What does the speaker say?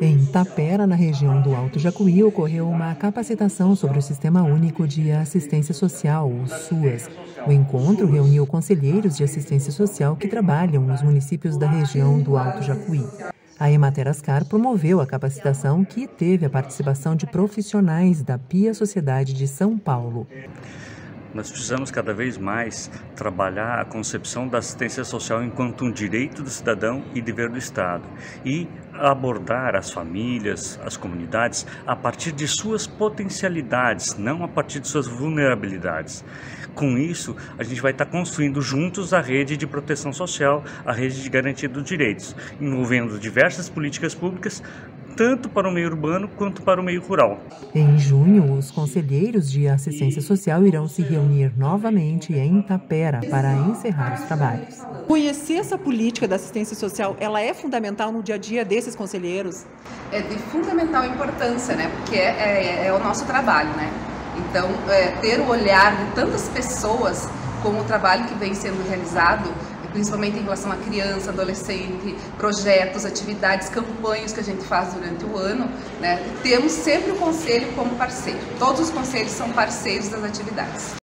Em Itapera, na região do Alto Jacuí, ocorreu uma capacitação sobre o Sistema Único de Assistência Social, o SUAS. O encontro reuniu conselheiros de assistência social que trabalham nos municípios da região do Alto Jacuí. A Emater Ascar promoveu a capacitação, que teve a participação de profissionais da Pia Sociedade de São Paulo. Nós precisamos cada vez mais trabalhar a concepção da assistência social enquanto um direito do cidadão e dever do Estado e abordar as famílias, as comunidades a partir de suas potencialidades, não a partir de suas vulnerabilidades. Com isso, a gente vai estar construindo juntos a rede de proteção social, a rede de garantia dos direitos, envolvendo diversas políticas públicas, tanto para o meio urbano quanto para o meio rural. Em junho, os conselheiros de assistência social irão se reunir novamente em Itapera para encerrar os trabalhos. Conhecer essa política da assistência social, ela é fundamental no dia a dia desses conselheiros? É de fundamental importância, né? Porque é o nosso trabalho, né? Então, ter o olhar de tantas pessoas com o trabalho que vem sendo realizado, principalmente em relação à criança, adolescente, projetos, atividades, campanhas que a gente faz durante o ano, né? Temos sempre o conselho como parceiro. Todos os conselhos são parceiros das atividades.